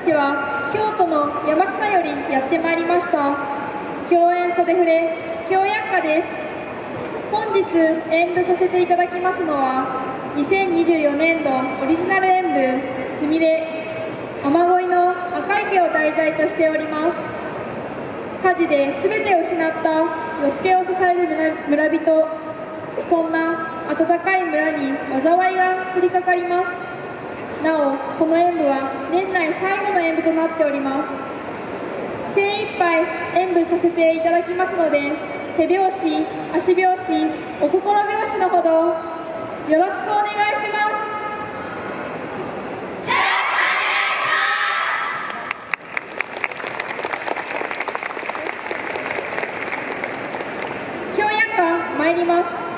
ちは京都の山科よりやってまいりました京演袖触れ京薬家です。本日演舞させていただきますのは2024年度オリジナル演舞すみれ雨乞いの赤池を題材としております。火事で全てを失った与助を支える村人、そんな温かい村に災いが降りかかります。なおこの演舞は年内最後の演舞となっております。精一杯演舞させていただきますので、手拍子、足拍子、お心拍子のほどよろしくお願いします。京薬家参ります。